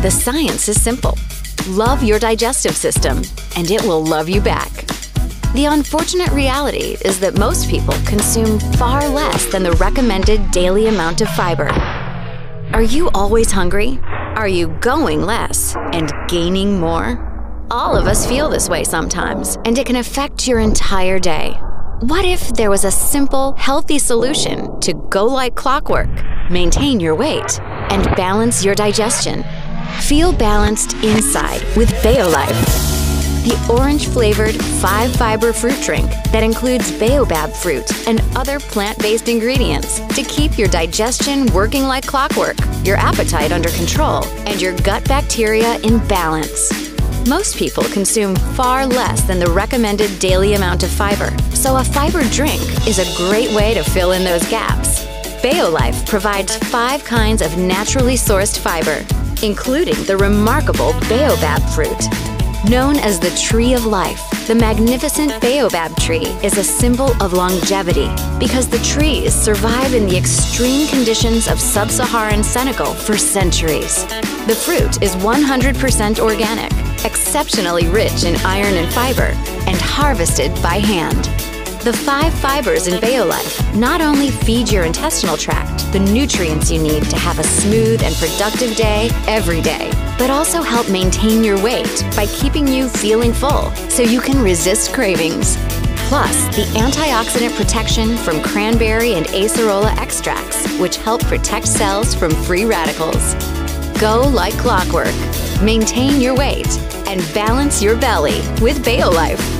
The science is simple. Love your digestive system, and it will love you back. The unfortunate reality is that most people consume far less than the recommended daily amount of fiber. Are you always hungry? Are you going less and gaining more? All of us feel this way sometimes, and it can affect your entire day. What if there was a simple, healthy solution to go like clockwork, maintain your weight, and balance your digestion? Feel balanced inside with BaoLife, the orange-flavored 5-fiber fruit drink that includes baobab fruit and other plant-based ingredients to keep your digestion working like clockwork, your appetite under control, and your gut bacteria in balance. Most people consume far less than the recommended daily amount of fiber, so a fiber drink is a great way to fill in those gaps. BaoLife provides 5 kinds of naturally sourced fiber, including the remarkable baobab fruit. Known as the Tree of Life, the magnificent baobab tree is a symbol of longevity because the trees survive in the extreme conditions of sub-Saharan Senegal for centuries. The fruit is 100% organic, exceptionally rich in iron and fiber, and harvested by hand. The 5 fibers in BaoLife not only feed your intestinal tract the nutrients you need to have a smooth and productive day every day, but also help maintain your weight by keeping you feeling full so you can resist cravings. Plus, the antioxidant protection from cranberry and acerola extracts, which help protect cells from free radicals. Go like clockwork, maintain your weight, and balance your belly with BaoLife.